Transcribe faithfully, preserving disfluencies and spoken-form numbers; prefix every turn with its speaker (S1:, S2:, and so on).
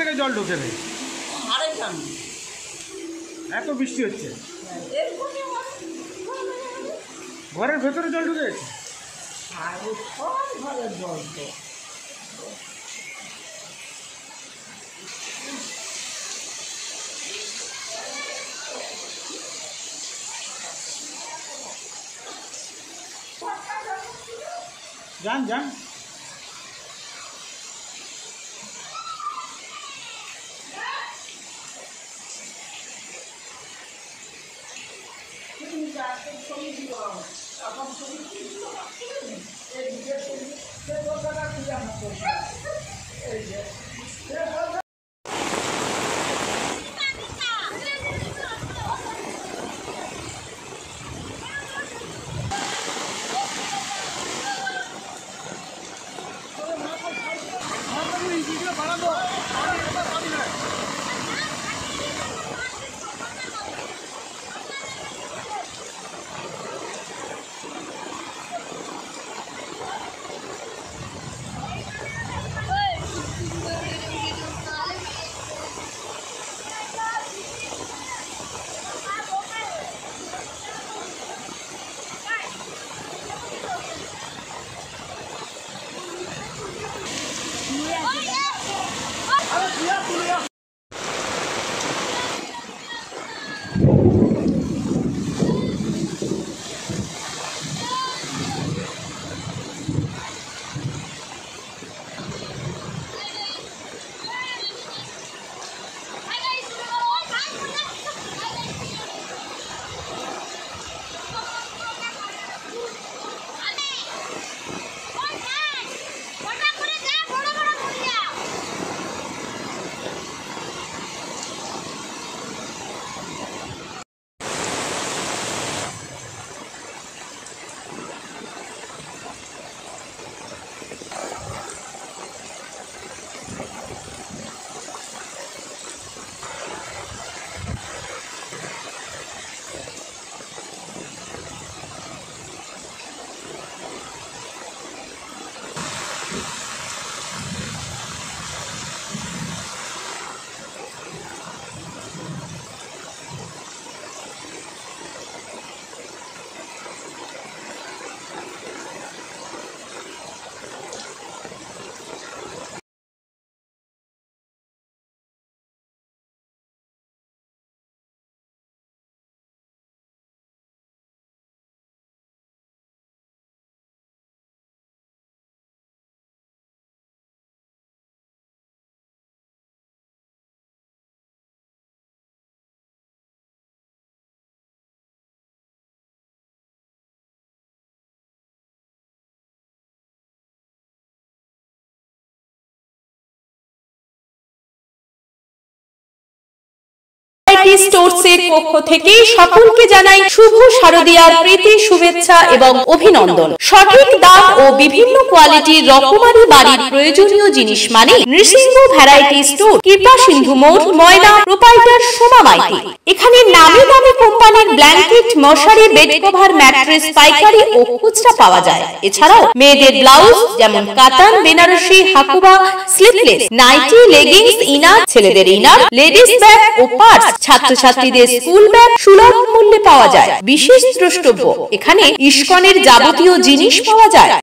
S1: থেকে জল ঢুকে নেই?
S2: আরে জানো
S1: এত বৃষ্টি হচ্ছে, ঘরের ভেতরে জল ঢুকে গেছে।
S2: আর সব ঘরের জল তো
S1: যান যান
S3: স্টোরসের পক্ষ থেকে সকলকে জানাই শুভ শারদীয়ার প্রীতি শুভেচ্ছা এবং অভিনন্দন। সঠিক দাম ও বিভিন্ন কোয়ালিটির রকমারি বাড়ির প্রয়োজনীয় জিনিস মানে নৃসিংহ ভ্যারাইটি স্টোর, কৃপা সিন্ধু মোড়, ময়না, প্রোপাইটার সোমা মাইতি। এখানে নামি দামি কোম্পানির ব্ল্যাঙ্কেট, মশারি, বেড কভার, ম্যাট্রেস পাইকারি ও খুচরা পাওয়া যায়। এছাড়াও মেয়েদের ব্লাউজ যেমন কাতান, বেনারসি, হাকুবা, স্লিপলেস, নাইটি, লেগিংস, ইনার, ছেলেদের ইনার, লেডিস ব্যাগ ও পার্স, ছাত্রছাত্রীদের স্কুল ব্যাগ সুলভ মূল্যে পাওয়া যায়। বিশেষ দ্রষ্টব্য, এখানে ইস্কনের যাবতীয় জিনিস পাওয়া যায়।